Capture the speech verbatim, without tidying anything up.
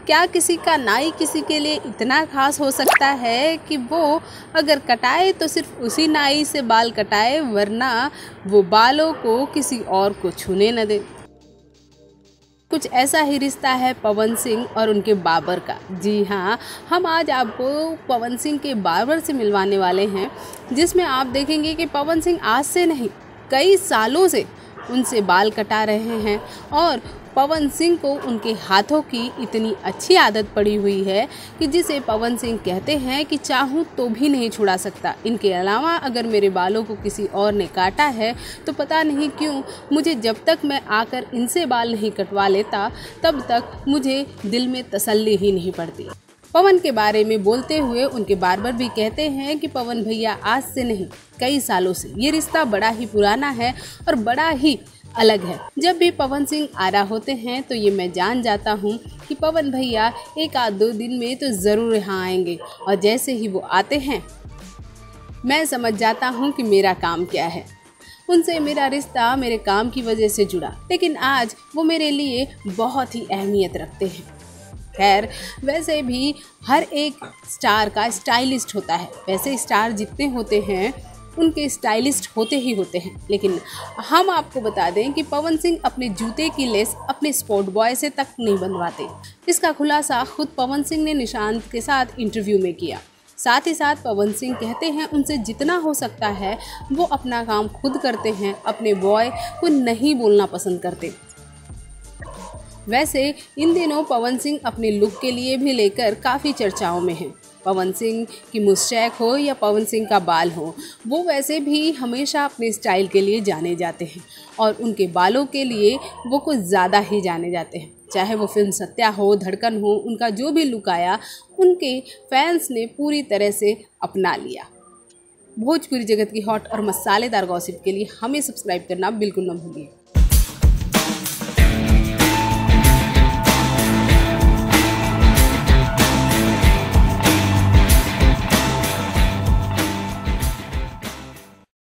क्या किसी का नाई किसी के लिए इतना खास हो सकता है कि वो अगर कटाए तो सिर्फ उसी नाई से बाल कटाए, वरना वो बालों को किसी और को छूने न दे। कुछ ऐसा ही रिश्ता है पवन सिंह और उनके बार्बर का। जी हाँ, हम आज आपको पवन सिंह के बार्बर से मिलवाने वाले हैं, जिसमें आप देखेंगे कि पवन सिंह आज से नहीं कई सालों से उनसे बाल कटा रहे हैं और पवन सिंह को उनके हाथों की इतनी अच्छी आदत पड़ी हुई है कि जिसे पवन सिंह कहते हैं कि चाहूँ तो भी नहीं छुड़ा सकता। इनके अलावा अगर मेरे बालों को किसी और ने काटा है तो पता नहीं क्यों मुझे जब तक मैं आकर इनसे बाल नहीं कटवा लेता तब तक मुझे दिल में तसल्ली ही नहीं पड़ती। पवन के बारे में बोलते हुए उनके बार्बर भी कहते हैं कि पवन भैया आज से नहीं कई सालों से ये रिश्ता बड़ा ही पुराना है और बड़ा ही अलग है। जब भी पवन सिंह आरा होते हैं तो ये मैं जान जाता हूँ कि पवन भैया एक आध दो दिन में तो ज़रूर यहाँ आएंगे, और जैसे ही वो आते हैं मैं समझ जाता हूँ कि मेरा काम क्या है। उनसे मेरा रिश्ता मेरे काम की वजह से जुड़ा, लेकिन आज वो मेरे लिए बहुत ही अहमियत रखते हैं। खैर, वैसे भी हर एक स्टार का स्टाइलिस्ट होता है, वैसे स्टार जितने होते हैं उनके स्टाइलिस्ट होते ही होते हैं, लेकिन हम आपको बता दें कि पवन सिंह अपने जूते की लेस अपने स्पोर्ट बॉय से तक नहीं बनवाते। इसका खुलासा खुद पवन सिंह ने निशांत के साथ इंटरव्यू में किया। साथ ही साथ पवन सिंह कहते हैं उनसे जितना हो सकता है वो अपना काम खुद करते हैं, अपने बॉय को नहीं बोलना पसंद करते। वैसे इन दिनों पवन सिंह अपने लुक के लिए भी लेकर काफ़ी चर्चाओं में हैं। पवन सिंह की मुस्टैक हो या पवन सिंह का बाल हो, वो वैसे भी हमेशा अपने स्टाइल के लिए जाने जाते हैं और उनके बालों के लिए वो कुछ ज़्यादा ही जाने जाते हैं। चाहे वो फिल्म सत्या हो, धड़कन हो, उनका जो भी लुक आया उनके फैंस ने पूरी तरह से अपना लिया। भोजपुरी जगत की हॉट और मसालेदार गॉसिप के लिए हमें सब्सक्राइब करना बिल्कुल न भूलिए।